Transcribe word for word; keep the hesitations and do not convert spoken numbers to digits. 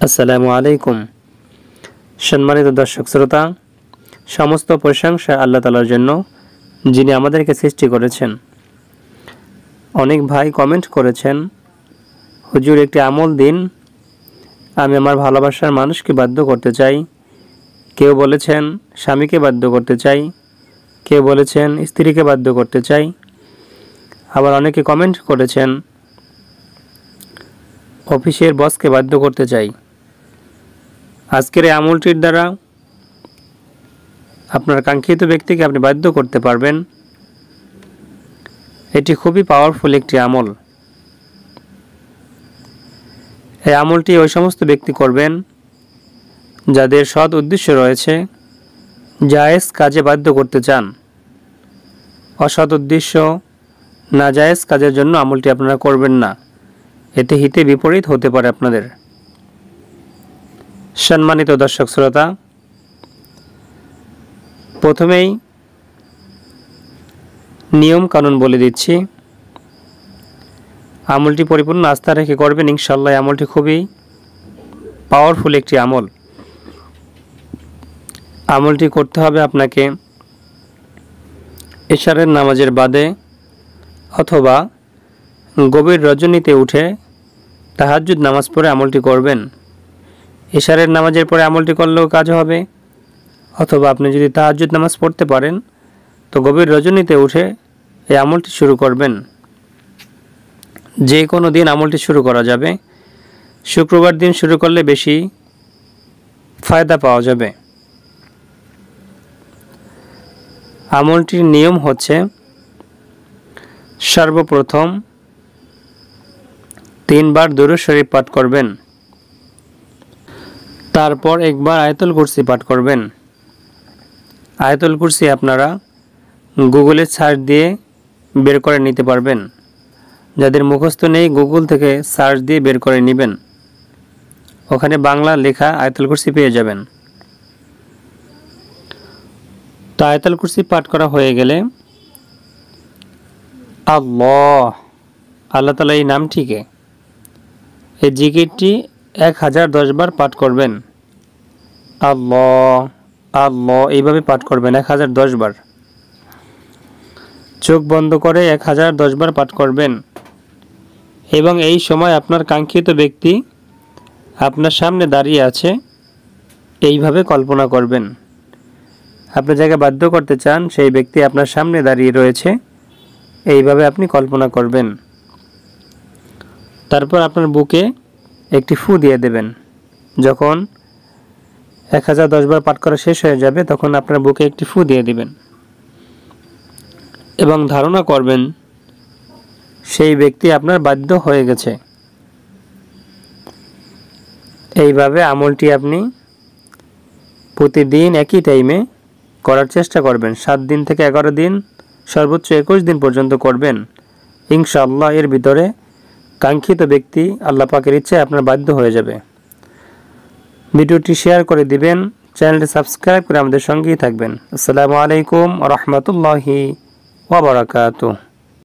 আসসালামু আলাইকুম। সম্মানিত দর্শক শ্রোতা, সমস্ত প্রশংসা আল্লাহ তাআলার জন্য, যিনি আমাদেরকে সৃষ্টি করেছেন। অনেক ভাই কমেন্ট করেছেন, হুজুর একটি আমল দিন, আমি আমার ভালোবাসার মানুষকে বাধ্য করতে চাই। কেউ বলেছেন স্বামীকে বাধ্য করতে চাই, কেউ বলেছেন স্ত্রীকে বাধ্য করতে চাই, আবার অনেকে কমেন্ট করেছেন অফিসের বসকে বাধ্য করতে চাই। আজকের এই আমলটির দ্বারা আপনার কাঙ্ক্ষিত ব্যক্তিকে আপনি বাধ্য করতে পারবেন। এটি খুবই পাওয়ারফুল একটি আমল। এই আমলটি ওই সমস্ত ব্যক্তি করবেন যাদের সৎ উদ্দেশ্য রয়েছে, জায়েজ কাজে বাধ্য করতে চান। অসৎ উদ্দেশ্য, নাজায়েজ কাজের জন্য আমলটি আপনারা করবেন না, এতে হিতে বিপরীত হতে পারে আপনাদের। সম্মানিত দর্শক শ্রোতা, প্রথমেই নিয়ম কানুন বলে দিচ্ছি। আমলটি পরিপূর্ণ আস্থা রেখে করবেন ইনশাআল্লাহ। আমলটি খুবই পাওয়ারফুল একটি আমল। আমলটি করতে হবে আপনাকে এশারের নামাজের বাদে অথবা গভীর রজনীতে উঠে তাহাজ্জুদ নামাজ পড়ে আমলটি করবেন। এশারের নামাজের পরে আমলটি করলেও কাজ হবে, অথবা আপনি যদি তাহাজ্জুদ নামাজ পড়তে পারেন তো গভীর রজনীতে উঠে এই আমলটি শুরু করবেন। যে কোনো দিন আমলটি শুরু করা যাবে, শুক্রবার দিন শুরু করলে বেশি ফায়দা পাওয়া যাবে। আমলটির নিয়ম হচ্ছে, সর্বপ্রথম তিনবার দুরূদ শরীফ পাঠ করবেন, তারপর একবার আয়াতুল কুরসি পাঠ করবেন। আয়াতুল কুরসি আপনারা গুগলে সার্চ দিয়ে বের করে নিতে পারবেন। যাদের মুখস্থ নেই, গুগল থেকে সার্চ দিয়ে বের করে নেবেন, ওখানে বাংলা লেখা আয়াতুল কুরসি পেয়ে যাবেন। তো আয়াতুল কুরসি পাঠ করা হয়ে গেলে আল্লাহ আল্লাহ তাআলা এই নামটিকে, এই জিকিরটি এক হাজার দশ বার পাঠ করবেন। আল্লাহ আল্লাহ এইভাবে পাঠ করবেন এক হাজার দশ বার। চোখ বন্ধ করে এক হাজার দশ বার পাঠ করবেন এবং এই সময় আপনার কাঙ্ক্ষিত ব্যক্তি আপনার সামনে দাঁড়িয়ে আছে, এইভাবে কল্পনা করবেন। আপনি যাকে বাধ্য করতে চান সেই ব্যক্তি আপনার সামনে দাঁড়িয়ে রয়েছে, এইভাবে আপনি কল্পনা করবেন। তারপর আপনার বুকে একটি ফু দিয়ে দেবেন। যখন এক হাজার দশ বার পাঠ করা শেষ হয়ে যাবে তখন আপনার বুকে একটি ফু দিয়ে দিবেন এবং ধারণা করবেন সেই ব্যক্তি আপনার বাধ্য হয়ে গেছে। এইভাবে আমলটি আপনি প্রতিদিন একই টাইমে করার চেষ্টা করবেন। সাত দিন থেকে এগারো দিন, সর্বোচ্চ একুশ দিন পর্যন্ত করবেন ইনশাআল্লাহ। এর ভিতরে কাঙ্ক্ষিত ব্যক্তি আল্লাহ পাকের ইচ্ছায় আপনার বাধ্য হয়ে যাবে। ভিডিওটি শেয়ার করে দিবেন, চ্যানেলটি সাবস্ক্রাইব করে আমাদের সঙ্গেই থাকবেন। আসসালামু আলাইকুম ওয়া রাহমাতুল্লাহি ওয়া বারাকাতুহু।